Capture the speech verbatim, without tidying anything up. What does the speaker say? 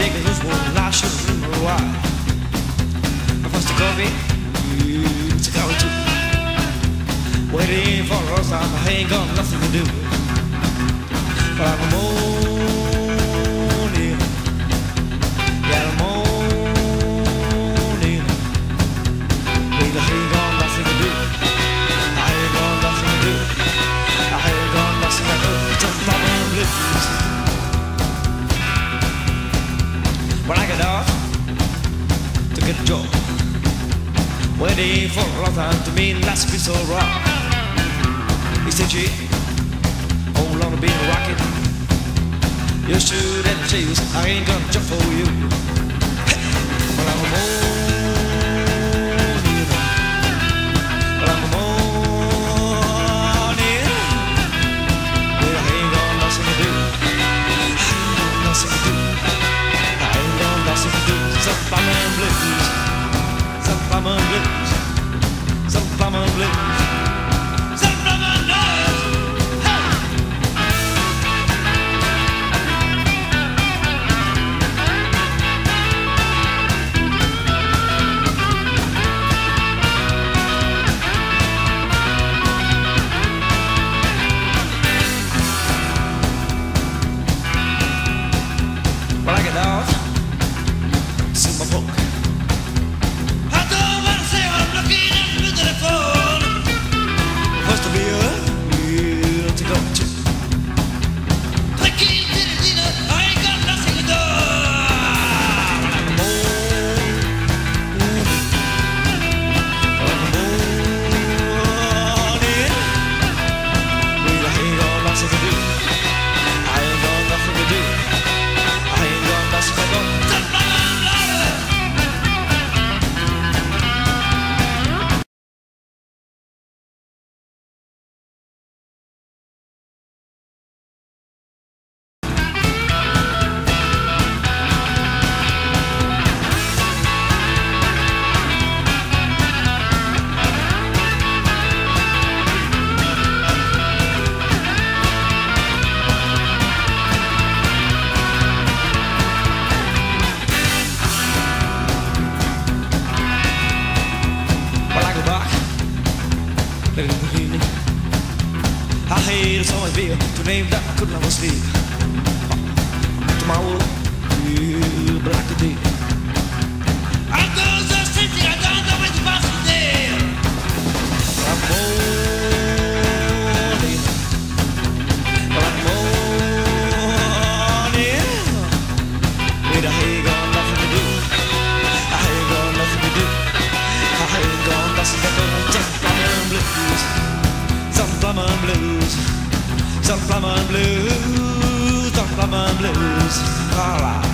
take a loose one, I should remember why. I first took coffee, you took out too. Waiting for us, I ain't got nothing to do. But I'm moaning, yeah, I'm moaning. Baby, I ain't got nothing to do. I ain't got nothing to do. I ain't got nothing to do. Just my own blues. When I get off to get a job, waiting for a long time to mean that's be so wrong. He said, "Gee, hold on to being a rocket. You shoot and chase, I ain't gonna jump for you." But I'm a moaning, but I'm a moaning. Well, I ain't got nothing to do. I ain't got nothing to do. I ain't got nothing to do. Some bummer blues, some bummer blues, some bummer blues. I hate it's always beer to name that I could never sleep. Tomorrow, you black today. I go so simply, I don't know where to pass the day. I'm moaning, I'm moaning. Wait, I ain't got nothing to do. I ain't got nothing to do. I ain't got nothing to do. Just plumber blues. Some plumber blues, some plumber blues, some plumber blues. All right.